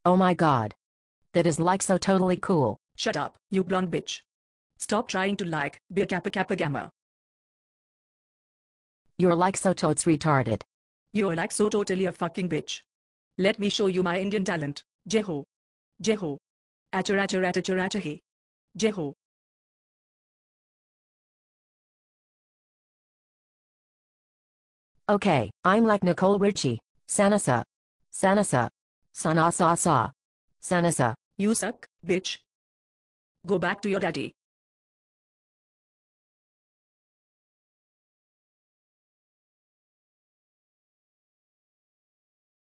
Oh my god. That is like so totally cool. Shut up, you blonde bitch. Stop trying to like Beer Kappa Kappa Gamma. You're like so totes retarded. You're like so totally a fucking bitch. Let me show you my Indian talent. Jeho. Jeho. Acharacharatacharachahe. Jeho. Okay, I'm like Nicole Richie. Sanasa. Sanasa. Sanasa sa. Sanasa. You suck, bitch. Go back to your daddy.